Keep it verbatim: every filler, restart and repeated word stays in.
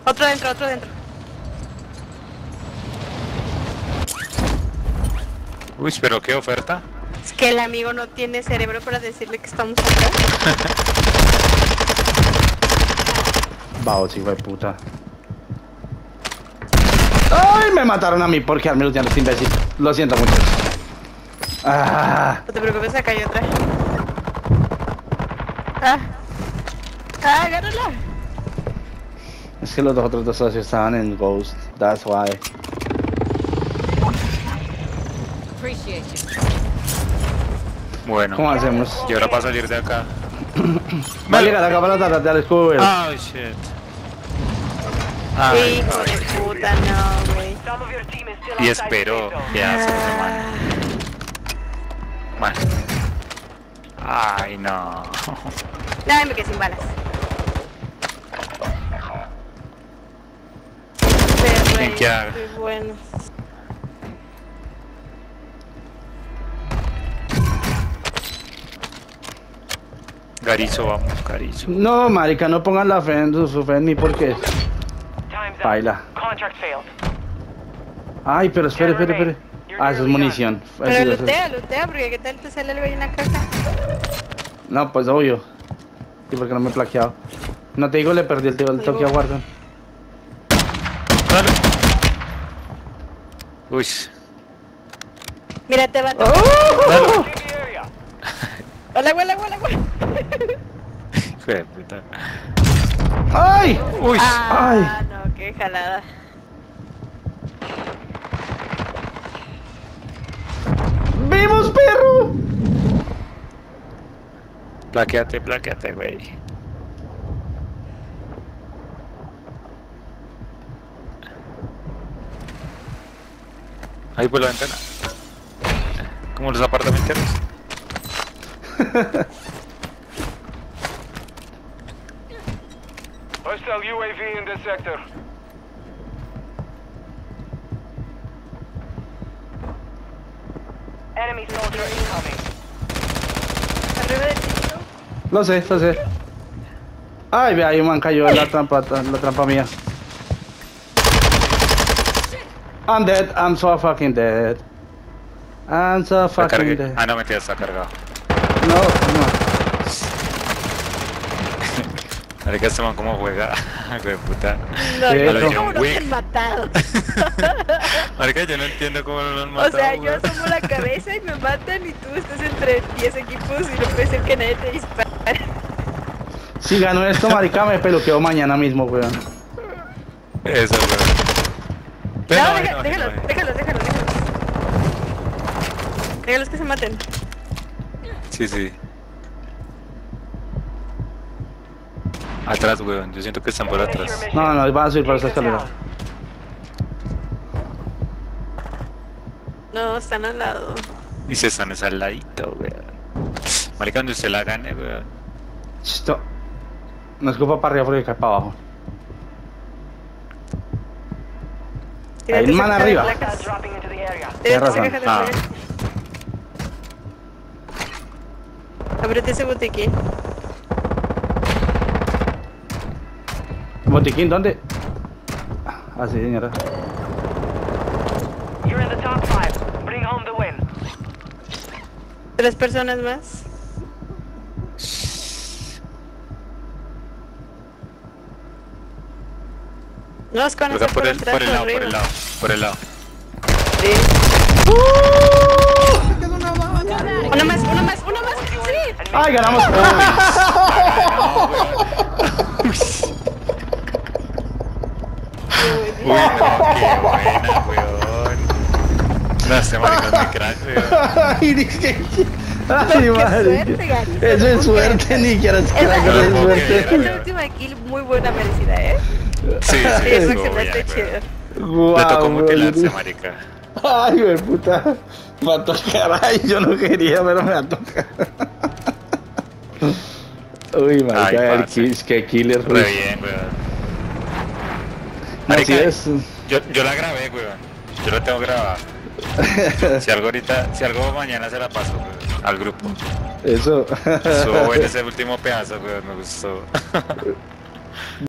Otro dentro, otro dentro. Uy, pero qué oferta. Es que el amigo no tiene cerebro para decirle que estamos atrás. Vamos, hijo de puta. ¡Ay! Me mataron a mí por quedarme luteando este imbécil. Lo siento mucho. Ah. No te preocupes, acá hay otra. Ah. Ah, agárrala. Es que los dos otros dos socios estaban en Ghost. That's why. Appreciate you. Bueno. ¿Cómo hacemos? Y ahora para salir de acá. Va a llegar acá para tratar de descubrir. Oh shit. Ay, Hijo de puta, no, güey. y espero que hace man. Man. Ay, no. Nada, me quedé sin balas. Bien que haga. Muy bueno. Garizo, vamos, Garizo. No, marica, no pongan la fe en su, su fe en mí porque... Baila. Ay, pero espere, espere, espere. Ah, eso es munición. Pero Eso, eso. lutea, lutea, porque ¿qué tal te sale algo ahí en la caja? No, pues obvio. ¿Y por qué no me he plaqueado? No te digo, le perdí el, tío, el toque a Warzone. Dale. Uy. Mira, te va a ¡Oh! Hola, hola, hola, hola. Hijo de puta. ¡Ay! Uy. Ah, no, qué jalada. ¡Vivos, perro! Plaqueate, plaqueate, güey. Ahí por la ventana. Como los apartamenteros. Hostile U A V in this sector. Enemy soldier incoming. Arriba de ti. Lo sé, lo sé. Ay, ve ahí, man, cayó en la trampa, la trampa mía. I'm dead, I'm so fucking dead. I'm so La fucking cargué. dead. Ah, no, mentira, está cargado. No, no. Marica, este man cómo juega. Hijo de puta. No, Sí, yo no. no, John no Wick. te han matado. Marica, yo no entiendo cómo lo han O matado. sea, yo weón. asomo la cabeza y me matan y tú estás entre diez equipos y no puede ser que nadie te dispare. Si gano esto, marica, me peluqueo mañana mismo, weón. Eso, weón. Pero No, no, deja- no, déjalos, no, déjalos, déjalos, déjalos. Déjalos que se maten. Sí, sí. Atrás, weón. Yo siento que están por atrás. No, no, van a subir por esa escalera. No, están al lado. Y se están es al ladito, weón. Marica, donde usted la gane, weón. Esto. No escupa para arriba porque cae para abajo. Hay un man arriba. Dropping into the area. Tienes razón. Ah. Ábrete ese botiquín. ¿Botiquín dónde? Ah, sí, señora. You're in the top five. Bring home the win. Tres personas más. No, es con Creo que ese por el, atrás, por el lado, por arriba. el lado, por el lado. Sí. Uno más, uno más, uno más. Sí. ¡Ay, ganamos! Uy, pero qué buena, weón. No, este marica es muy crack, weón. ¡Ay, dije! ¡Ay, Qué madre! suerte, Gary. Eso es suerte, ni siquiera es Esa, crack, eso es no, suerte. ok. esa última kill muy buena merecida, ¿eh? Sí, sí, Sí, es estuvo excelente, bien, chido. weón. Guau, Le tocó mutilarse, weón. marica. Ay, güey, puta. Me va a tocar. Ay, yo no quería, pero me va a tocar. Uy, marica, Ay, el parce. kill, qué killer. Re bien, weón. Así Marica, es. Yo, yo la grabé, weón. Yo la tengo grabada. Si algo ahorita, si algo mañana se la paso, weón, al grupo. Eso. Estuvo bueno ese último pedazo, weón, me gustó.